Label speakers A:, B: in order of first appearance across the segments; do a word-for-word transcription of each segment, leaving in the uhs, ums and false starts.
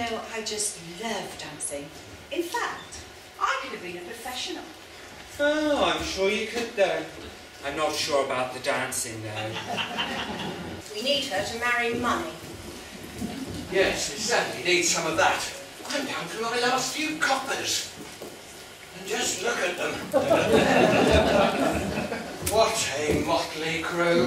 A: know, I just love dancing. In fact, I could have been a professional.
B: Oh, I'm sure you could though. I'm not sure about the dancing though.
A: We need her to marry money.
C: Yes, we certainly need some of that. I'm down to my last few coppers. And just look at them. What a motley crew.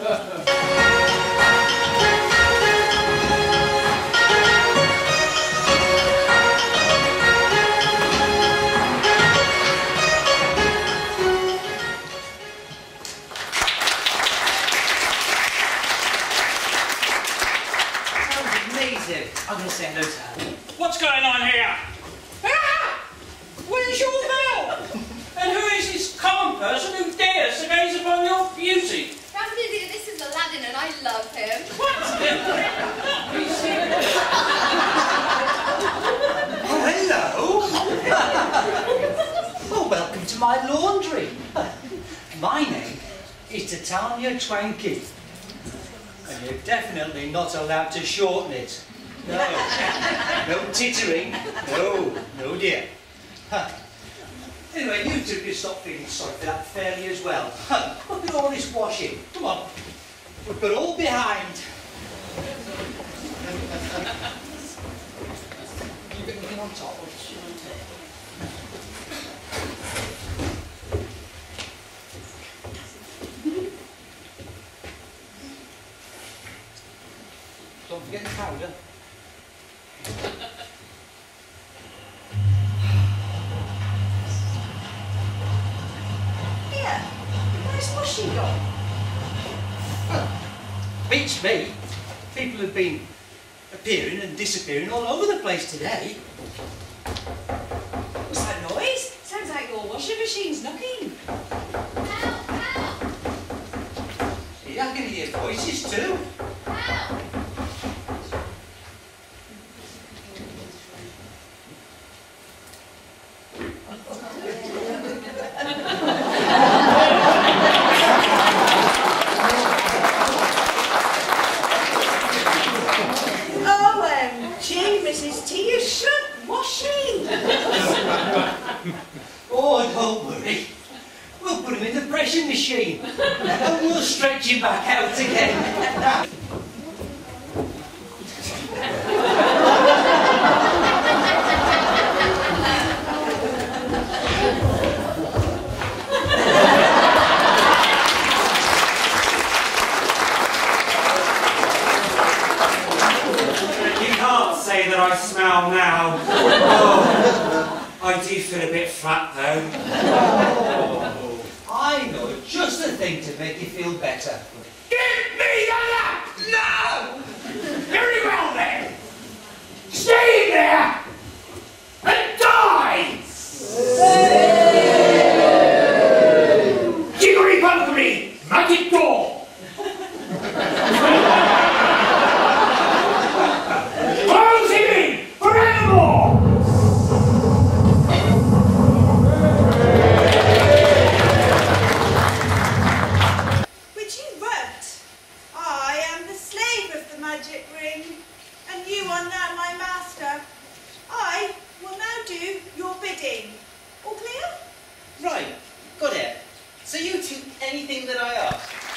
D: I'm going to say hello to her.
E: What's going on here? Ah! Where's your bell? And who is this common person who dares to gaze upon your beauty?
F: Grandaddy, this is Aladdin and I love him.
E: What? Be serious.
D: Oh, hello. Well, welcome to my laundry. My name is Titania Twanky. And you're definitely not allowed to shorten it. No, no tittering. No, no dear. Huh. Anyway, you two can stop feeling sorry for that fairy as well. Huh. Look at all this washing. Come on, we've got all behind. You got anything on top? Don't forget the powder.
A: Here, where's washing gone?
D: Well, beats me. People have been appearing and disappearing all over the place today.
A: What's that noise? Sounds like your washing machine's knocking.
F: Help, help,
D: Yeah, I can hear voices too.
F: help.
A: O M G, Missus T, you should washing.
D: Oh, don't worry. We'll put him in the pressing machine and we'll stretch him back out again.
B: You can't say that I smell now. Oh, I do feel a bit flat though.
D: I know just the thing to make you feel better.
E: Give me that! No! Very well then! Stay there! And die! Jiggery bunkery! Magic door! Close him in! Forevermore!
A: Which you wrote. I am the slave of the magic ring, and you are now my master. I will now do your bidding. All clear?
D: Right, got it. So you do anything that I ask.